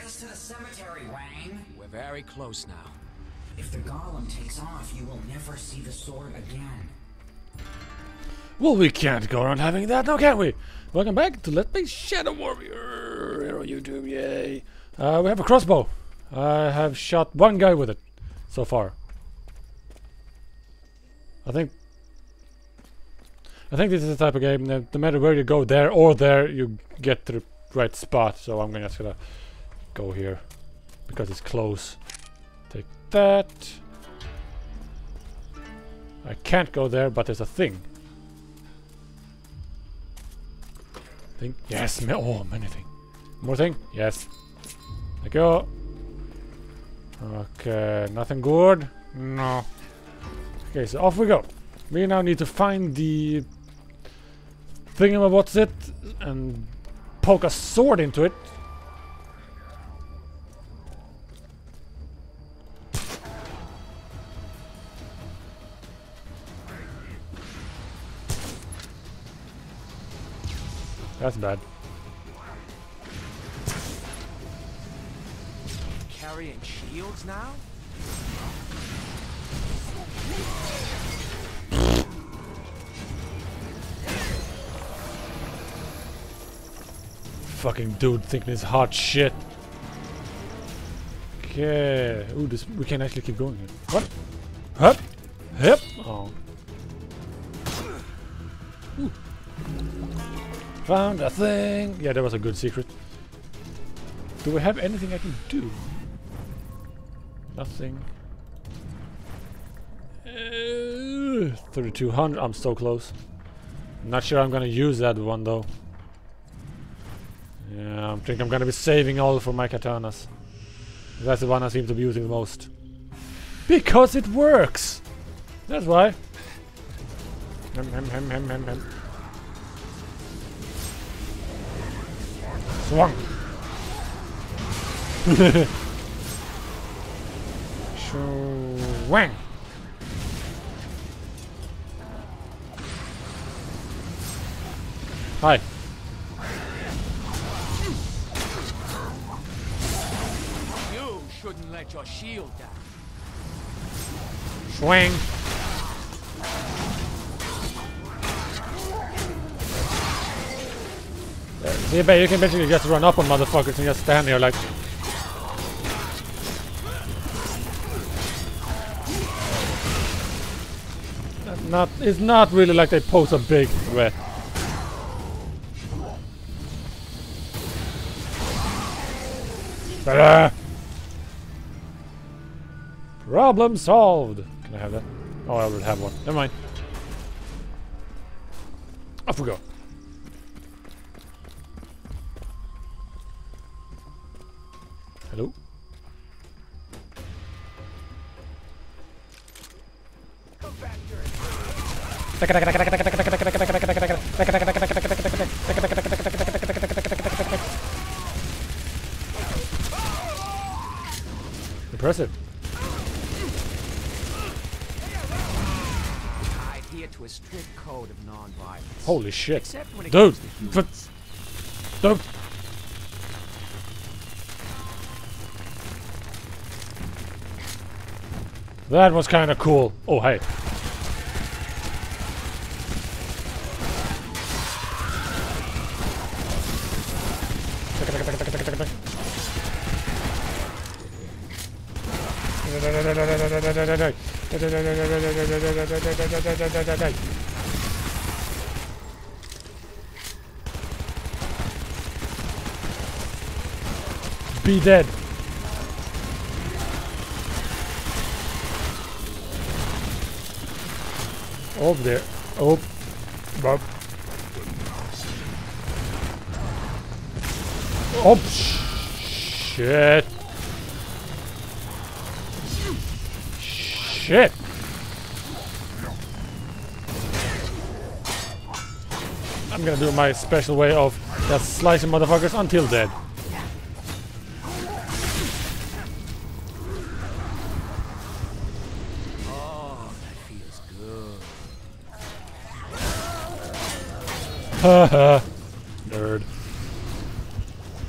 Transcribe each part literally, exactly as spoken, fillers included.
us to the cemetery, Wang. We're very close now. If the golem takes off, you will never see the sword again. Well, we can't go around having that now, can we? Welcome back to Let's Play Shadow Warrior here on YouTube, yay. Uh, we have a crossbow. I have shot one guy with it so far. I think I think this is the type of game that no matter where you go, there or there, you get to the right spot. So I'm gonna just gonna go here because it's close. Take that. I can't go there, but there's a thing. Thing? Yes, ma oh, many things. More thing? Yes. There you go. Okay, nothing good? No. Okay, so off we go. We now need to find the thingamabob's it and poke a sword into it. That's bad. Carrying shields now? Fucking dude thinking it's hot shit. Okay. Ooh, this we can actually keep going here. What? Hup! Hip! Oh. Ooh. Found a thing! Yeah, that was a good secret. Do we have anything I can do? Nothing. Uh, thirty-two hundred. I'm so close. Not sure I'm gonna use that one though. Yeah, I think I'm gonna be saving all for my katanas. That's the one I seem to be using the most. Because it works! That's why. Hem, hem, hem, hem, hem, hem. Swung! Swang! Hi. You shouldn't let your shield down. Swing! Yeah, but you can basically just run up on motherfuckers and just stand there like. Not, it's not really like they pose a big threat. Ta-da! Problem solved. Can I have that? Oh, I already have one. Never mind. Off we go. Hello? Impressive. I adhere to a strict code of non-violence. Holy shit. Except when it Dude! comes to humans. Dude! That was kind of cool. Oh, hey. Be dead. Over there. Oh. Bob. Oh, shit. Shit. I'm gonna do my special way of just slicing motherfuckers until dead. Haha. Nerd.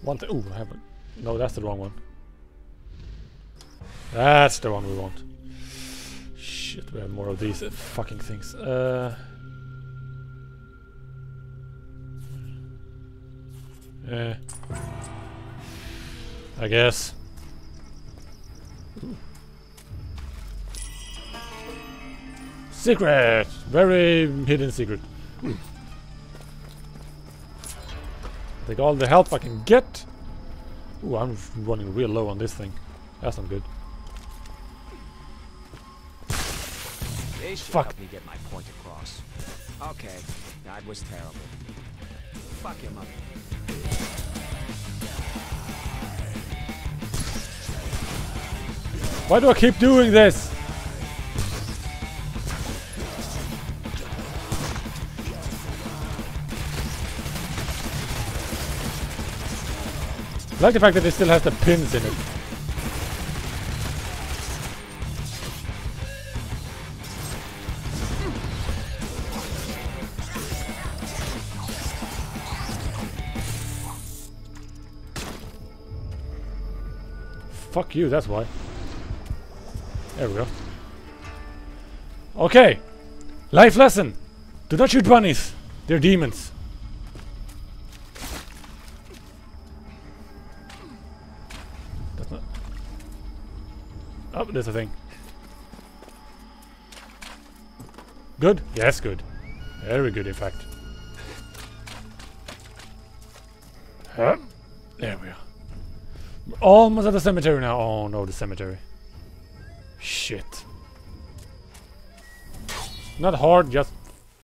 One thing. Ooh, I haven't. No, that's the wrong one. That's the one we want. Shit, we have more of these uh, fucking things. Uh. Eh. I guess. Ooh. Secret! Very hidden secret. Ooh. Take all the help I can get. Ooh, I'm running real low on this thing. That's not good. They should Fuck. help me get my point across. Okay, that was terrible. Fuck him up. Why do I keep doing this? I like the fact that it still has the pins in it. Fuck you, that's why. There we go. Okay. Life lesson. Do not shoot bunnies. They're demons. That's not... Oh, there's a thing. Good? Yes, good. Very good, in fact. Huh? There we are. We're almost at the cemetery now. Oh no, the cemetery. Shit. Not hard, just